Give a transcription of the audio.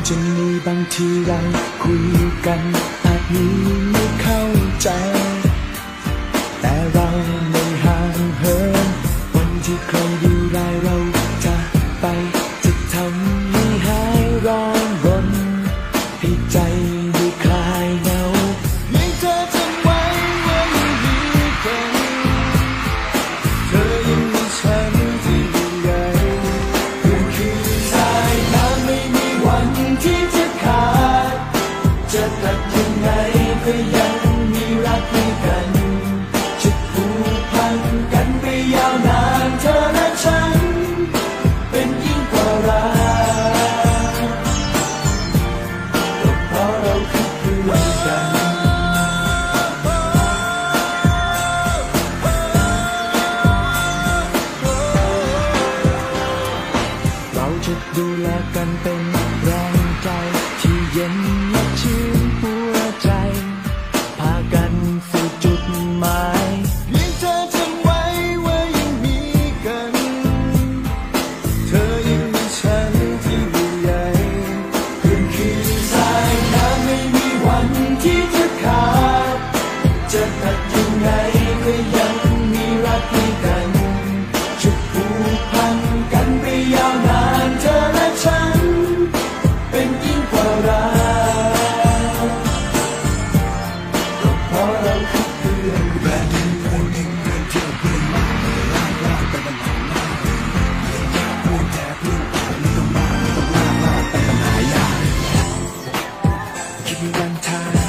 จะมีบางทีเราคุยกันอาจมีไม่เข้าใจแต่เราไม่ห่างเหินวันที่ใครดูแลเราจะไปจะทำให้หายร้อนรนให้ใจได้คลายเหงายังเธอจำไว้ว่ายังมีกันเธอยังมีฉันที่ยิ่งใหญ่เพื่อนคือสายน้ำไม่มีวันที่จะขาดจะตัดยังไงก็ยังมีรักให้กันจะผูกพันกันไปยาวนานเธอและฉันเป็นยิ่งกว่ารักก็เพราะเราคือเพื่อนกันเราจะดูแลกันเป็นแรงใจที่เย็นและชื่นหัวใจพากันสู่จุดหมายเพียงเธอจำไว้ว่ายังมีกันเธอยังมีฉันที่ยิ่งใหญ่เพื่อนคือสายน้ำไม่มีวันที่จะขาดจะตัดยังไงก็ยังมีรักให้กันจะผูกพันกันไปยาวนานเธอและฉันเป็นยิ่งกว่ารักก็เพราะเราคือเพื่อนกันคิดวันทาง